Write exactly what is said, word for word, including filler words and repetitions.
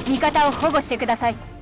味方を保護してください。